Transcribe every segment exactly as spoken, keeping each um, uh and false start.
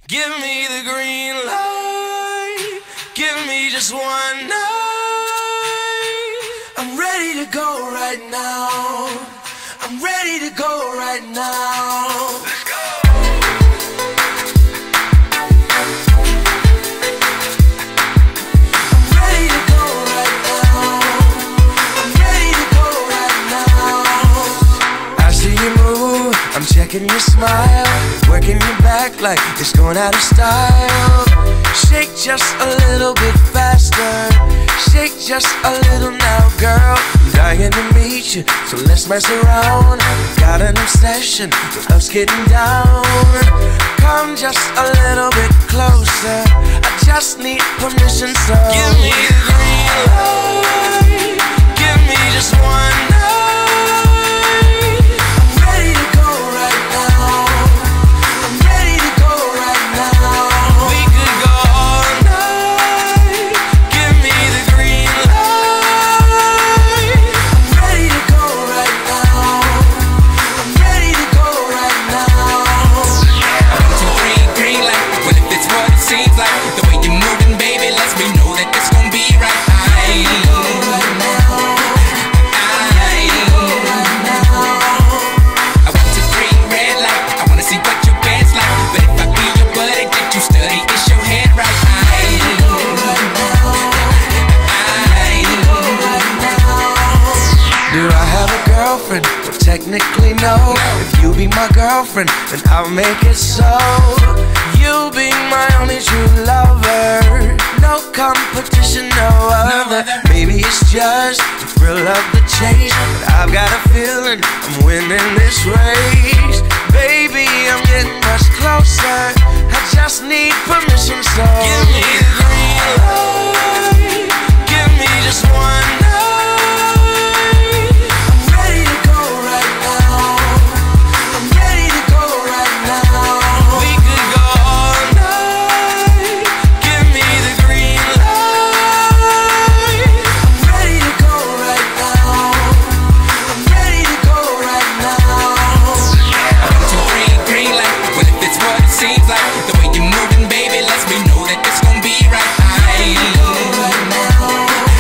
Give me the green light. Give me just one night. I'm ready to go right now. I'm ready to go right now. Let's go. I'm ready to go right now. I'm ready to go right now. I see you move, I'm checking your smile, working your back like it's going out of style. Shake just a little bit faster, shake just a little now, girl. I'm dying to meet you, so let's mess around. Got an obsession with us getting down. Come just a little bit closer, I just need permission, so give me the green light. Give me just one night. I'm ready to go right now. I'm ready to go right now. We could go all night. Give me the green light. I'm ready to go right now. I'm ready to go right now. One, two, three, green light. Well, if it's what it seems like, the way you're moving, baby, lets me know that it's gonna be right. I go right now. I go right now. I want to three, red light. I wanna see what your band's like. But if I be your buddy, did you study? Is your head right? I go right now. I go right now. Do I have a girlfriend? Well, technically no. If you be my girlfriend, then I'll make it so. You be my only true lover. No competition, no other. Maybe it's just the thrill of the chase, but I've got a feeling I'm winning this race. Baby, I'm getting much closer, I just need permission, so give me the green light. Give me just one night. I'm ready to go right now. I'm ready to go right now. We could go all night. Give me the green light. I'm ready to go right now. I'm ready to go right now. One, two, three, green light. Well, if it's what it seems like, the way you're moving, baby, lets me know that it's gonna be right. I go right now.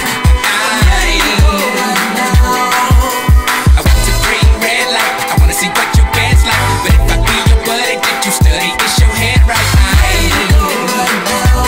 I go right now. I want to three, red light. I wanna see what your band's like. But if I be your buddy, did you study? Is your head right? I go right now.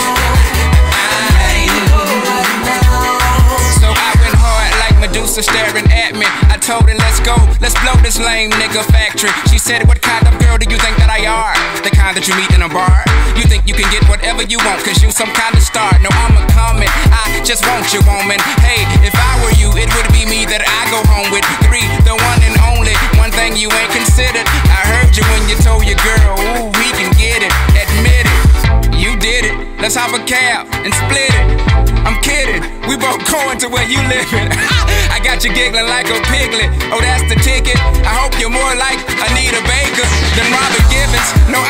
I go right now. So I went hard like Medusa staring at me. I told her, let's go, let's blow this lame nigga factory. She said, what kind of girl do you think that I are? The kind that you meet in a bar. You think you can get whatever you want, cause you some kind of star. No, I'm a comet, I just want you, woman. Hey, if I were you, it would be me that I go home with. Three, the one and only. One thing you ain't considered, I heard you when you told your girl, ooh, we can get it. Admit it, you did it. Let's hop a cab and split it. I'm kidding, we both going to where you living. I got you giggling like a piglet. Oh, that's the ticket. I hope you're more like Anita Baker than Robin Givens. No,